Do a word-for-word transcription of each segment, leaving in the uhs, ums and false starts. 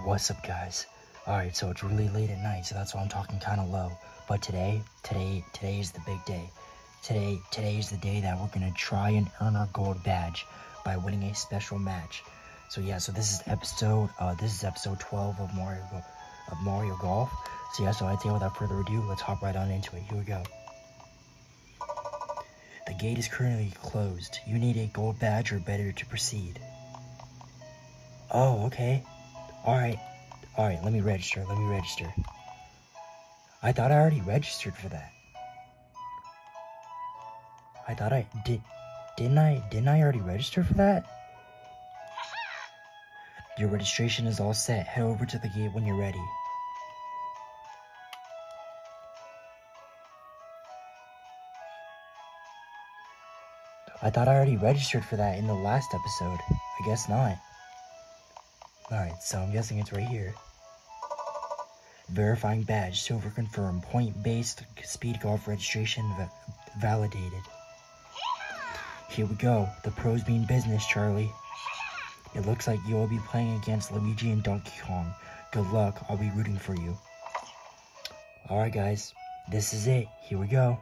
What's up, guys? Alright, so it's really late at night, so that's why I'm talking kind of low. But today, today, today is the big day. Today, today is the day that we're gonna try and earn our gold badge by winning a special match. So yeah, so this is episode, uh, this is episode twelve of Mario, of Mario Golf. So yeah, so I'd say without further ado, let's hop right on into it. Here we go. The gate is currently closed. You need a gold badge or better to proceed. Oh, okay. Alright. Alright, let me register. Let me register. I thought I already registered for that. I thought I did. Didn't I? Didn't I already register for that? Your registration is all set. Head over to the gate when you're ready. I thought I already registered for that in the last episode. I guess not. Alright, so I'm guessing it's right here. Verifying badge, silver confirmed, point-based speed golf registration va validated. Here we go, the pros mean business, Charlie. It looks like you'll be playing against Luigi and Donkey Kong. Good luck, I'll be rooting for you. Alright guys, this is it, here we go.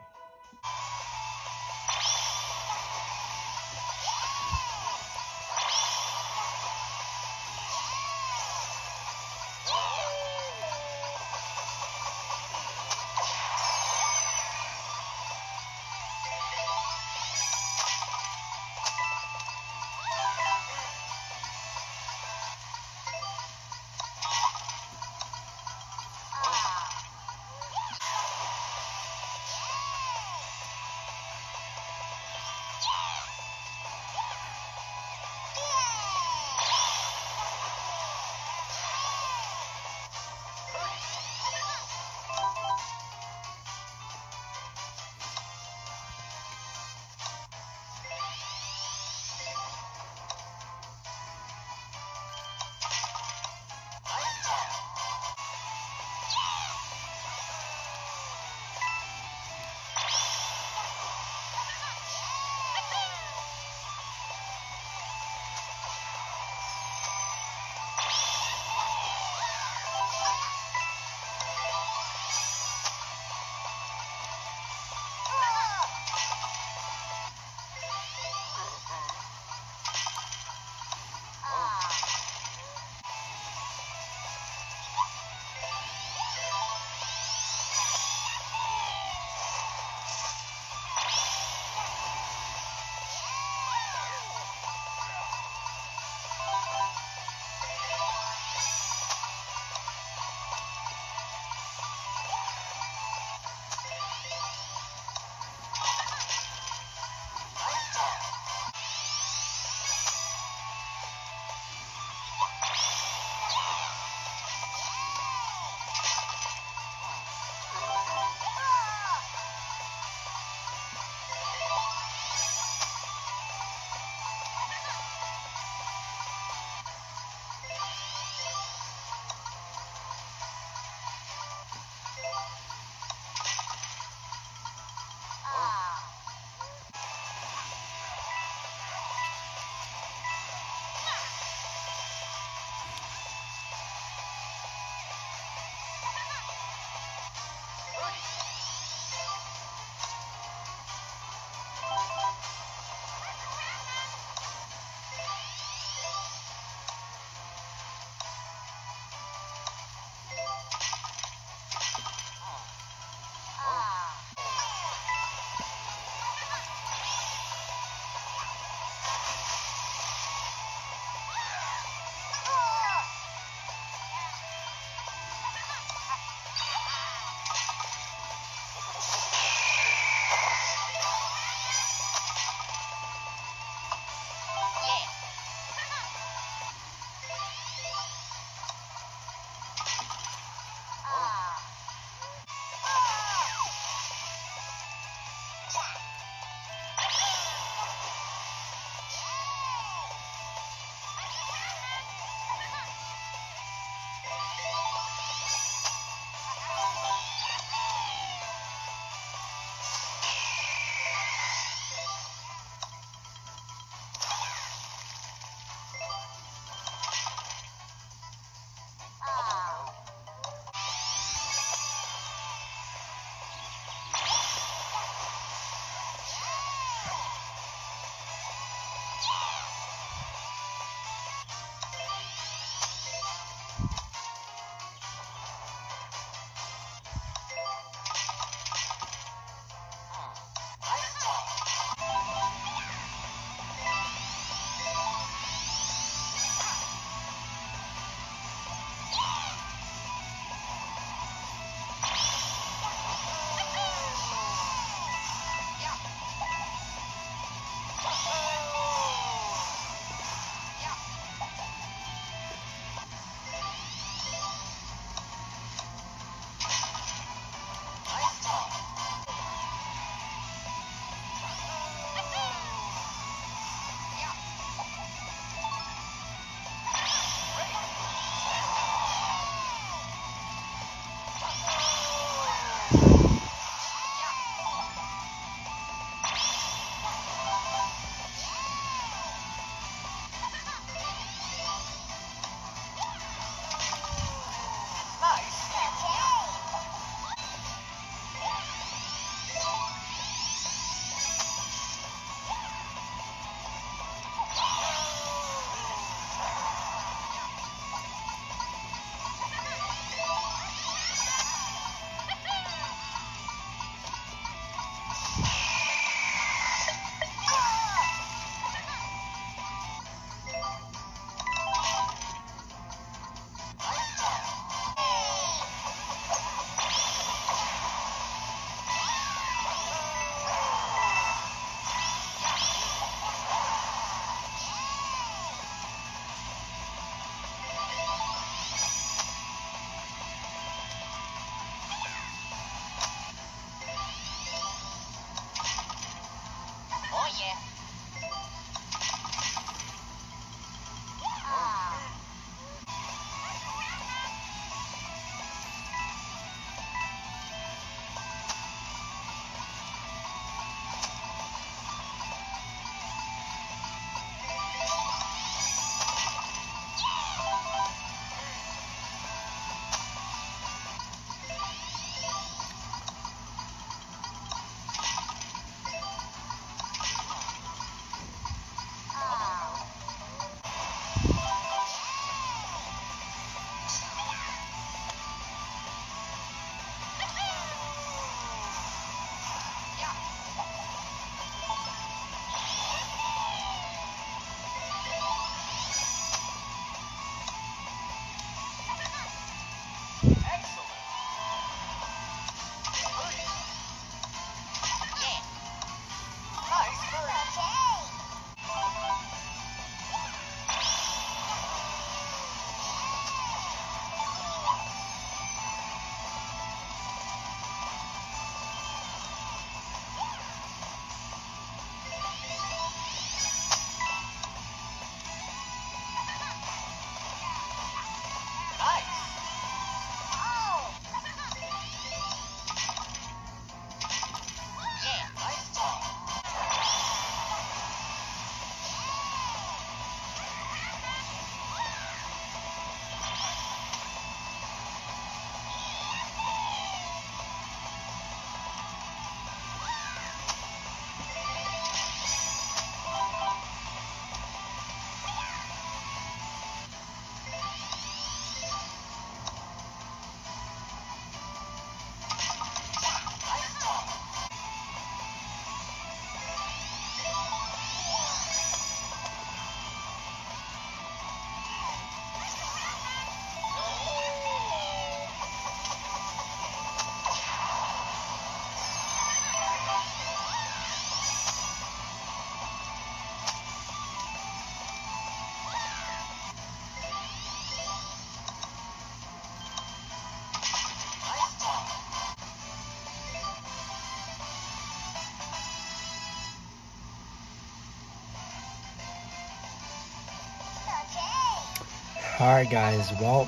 Alright guys, well,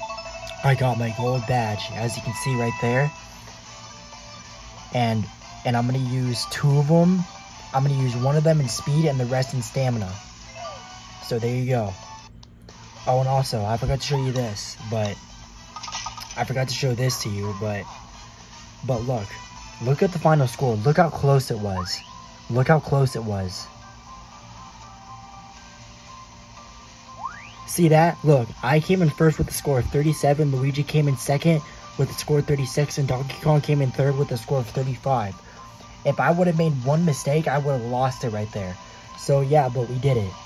I got my gold badge, as you can see right there. And and I'm going to use two of them. I'm going to use one of them in speed and the rest in stamina. So there you go. Oh, and also, I forgot to show you this, but... I forgot to show this to you, but... But look. Look at the final score. Look how close it was. Look how close it was. See that? Look, I came in first with a score of thirty-seven, Luigi came in second with a score of thirty-six, and Donkey Kong came in third with a score of thirty-five. If I would have made one mistake, I would have lost it right there. So yeah, but we did it.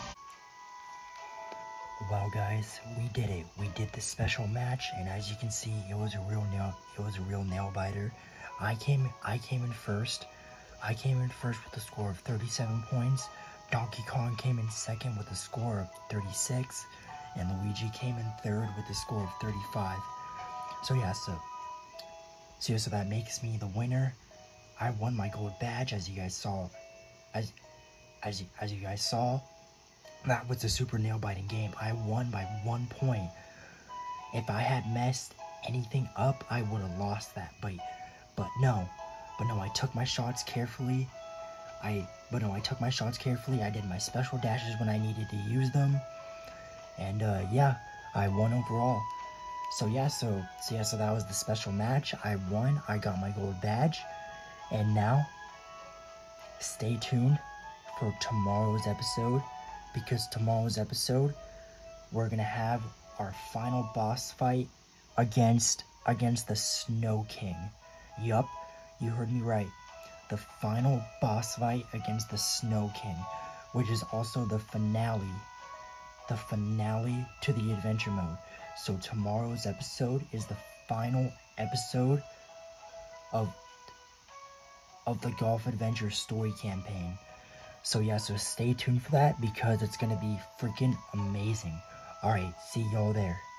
Well guys, we did it. We did the special match, and as you can see, it was a real nail it was a real nail biter. I came I came in first. I came in first with a score of thirty-seven points. Donkey Kong came in second with a score of thirty-six, and Luigi came in third with a score of thirty-five. So yeah, so, so, so that makes me the winner. I won my gold badge, as you guys saw. As, as, you, as you guys saw, that was a super nail-biting game. I won by one point. If I had messed anything up, I would have lost that. But But no, but no, I took my shots carefully. I, but no, I took my shots carefully. I did my special dashes when I needed to use them. And uh, yeah, I won overall. So yeah, so, so yeah, so that was the special match. I won, I got my gold badge. And now, stay tuned for tomorrow's episode, because tomorrow's episode, we're gonna have our final boss fight against, against the Snow King. Yup, you heard me right. The final boss fight against the Snow King, which is also the finale, the finale to the adventure mode. So tomorrow's episode is the final episode of of the Golf Adventure story campaign. So yeah, so stay tuned for that, because it's gonna be freaking amazing. Alright, see y'all there.